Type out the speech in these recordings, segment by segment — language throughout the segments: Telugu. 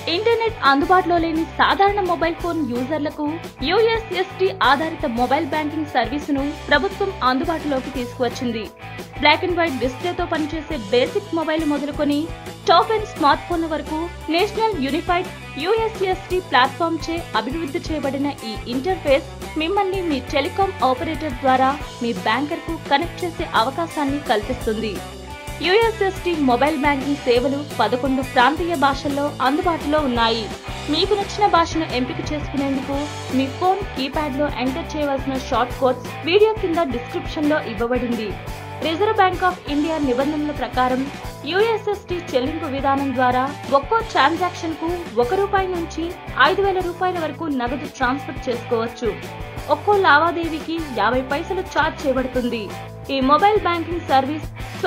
ఇంటర్నెట్ అందుబాటులో లేని సాధారణ మొబైల్ ఫోన్ యూజర్లకు యూఎస్ఎస్డి ఆధారిత మొబైల్ బ్యాంకింగ్ సర్వీసును ప్రభుత్వం అందుబాటులోకి తీసుకువచ్చింది. బ్లాక్ అండ్ వైట్ డిస్ప్లేతో పనిచేసే బేసిక్ మొబైల్ మొదలుకొని టాప్ అండ్ స్మార్ట్ ఫోన్ల వరకు నేషనల్ యూనిఫైడ్ యూఎస్ఎస్డి ప్లాట్ఫామ్ చే అభివృద్ధి చేయబడిన ఈ ఇంటర్ఫేస్ మిమ్మల్ని మీ టెలికాం ఆపరేటర్ ద్వారా మీ బ్యాంకర్కు కనెక్ట్ చేసే అవకాశాన్ని కల్పిస్తుంది. యూఎస్ఎస్డి మొబైల్ బ్యాంకింగ్ సేవలు 11 ప్రాంతీయ భాషల్లో అందుబాటులో ఉన్నాయి. మీకు నచ్చిన భాషను ఎంపిక చేసుకునేందుకు మీ ఫోన్ కీప్యాడ్ లో ఎంటర్ చేయవలసిన షార్ట్ కోడ్స్ వీడియో కింద డిస్క్రిప్షన్ లో ఇవ్వబడింది. రిజర్వ్ బ్యాంక్ ఆఫ్ ఇండియా నిబంధనల ప్రకారం యూఎస్ఎస్డి చెల్లింపు విధానం ద్వారా ఒక్కో ట్రాన్సాక్షన్ కు ₹1 నుంచి ₹5,000 వరకు నగదు ట్రాన్స్ఫర్ చేసుకోవచ్చు. ఒక్కో లావాదేవీకి 50 పైసలు ఛార్జ్ చేయబడుతుంది. ఈ మొబైల్ బ్యాంకింగ్ సర్వీస్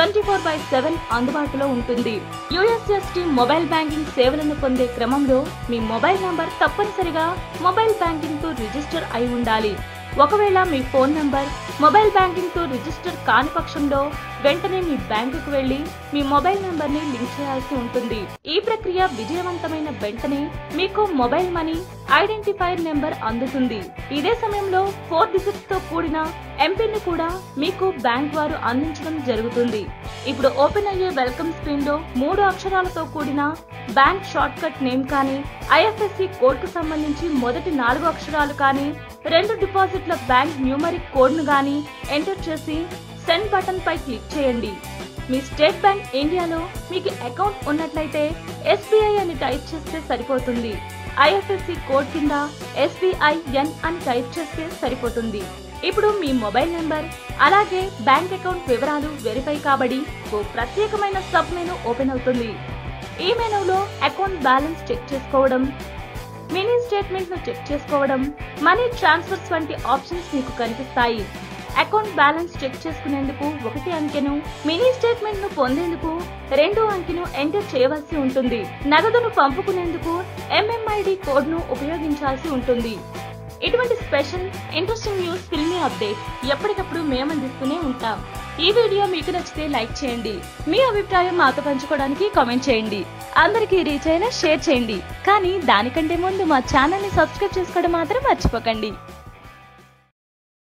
24/7 అందుబాటులో ఉంటుంది. యూఎస్ఎస్డి మొబైల్ బ్యాంకింగ్ సేవలను పొందే క్రమంలో మీ మొబైల్ నంబర్ తప్పనిసరిగా మొబైల్ బ్యాంకింగ్ తో రిజిస్టర్ అయి ఉండాలి. ఒకవేళ మీ ఫోన్ నంబర్ మొబైల్ బ్యాంకింగ్ తో రిజిస్టర్ కాని పక్షంలో వెంటనే మీ బ్యాంకుకు వెళ్లి మీ మొబైల్ నంబర్ ని లింక్ చేయాల్సి ఉంటుంది. ఈ ప్రక్రియ విజయవంతమైన వెంటనే మీకు మొబైల్ మనీ ఐడెంటిఫైర్ నెంబర్ అందుతుంది. ఇదే సమయంలో 4 డిజిట్స్ తో కూడిన ఎంపిన్ ని కూడా మీకు బ్యాంక్ వారు అందించడం జరుగుతుంది. ఇప్పుడు ఓపెన్ అయ్యే వెల్కమ్ స్క్రీన్ లో 3 అక్షరాలతో కూడిన బ్యాంక్ షార్ట్ కట్ నేమ్ కానీ, ఐఎఫ్ఎస్సి కోడ్ కు సంబంధించి మొదటి 4 అక్షరాలు కానీ, 2 డిపాజిట్ల బ్యాంక్ న్యూమరిక్ కోడ్ ను గానీ ఎంటర్ చేసి సెండ్ బటన్ పై క్లిక్ చేయండి. మీ స్టేట్ బ్యాంక్ ఇండియాలో మీకు అకౌంట్ ఉన్నట్లయితే SBI అని టైప్ చేస్తే సరిపోతుంది. ఐఎఫ్ఎస్సి కోడ్ కింద SBIN అని టైప్ చేస్తే సరిపోతుంది. ఇప్పుడు మీ మొబైల్ నంబర్ అలాగే బ్యాంక్ అకౌంట్ వివరాలు వెరిఫై కాబడి ఓ ప్రత్యేకమైన సబ్ మెనూ ఓపెన్ అవుతుంది. ఈ మెనూలో అకౌంట్ బ్యాలెన్స్ చెక్ చేసుకోవడం, మినీ స్టేట్మెంట్ ను చెక్ చేసుకోవడం, మనీ ట్రాన్స్ఫర్స్ వంటి ఆప్షన్స్ మీకు కనిపిస్తాయి. అకౌంట్ బ్యాలెన్స్ చెక్ చేసుకునేందుకు 1 అంకెను, మినీ స్టేట్మెంట్ ను పొందేందుకు 2 అంకెను ఎంటర్ చేయవలసి ఉంటుంది. నగదును పంపుకునేందుకు MMID కోడ్ ను ఉపయోగించాల్సి ఉంటుంది. ఇటువంటి special interesting news, filmi updates ఎప్పటికప్పుడు మేము అందిస్తూనే ఉంటాం. ఈ వీడియో మీకు నచ్చితే లైక్ చేయండి. మీ అభిప్రాయం మాతో పంచుకోవడానికి కామెంట్ చేయండి. అందరికీ రీచ్ అయినా షేర్ చేయండి. కానీ దానికంటే ముందు మా ఛానల్ ని సబ్స్క్రైబ్ చేసుకోవడం మాత్రం మర్చిపోకండి.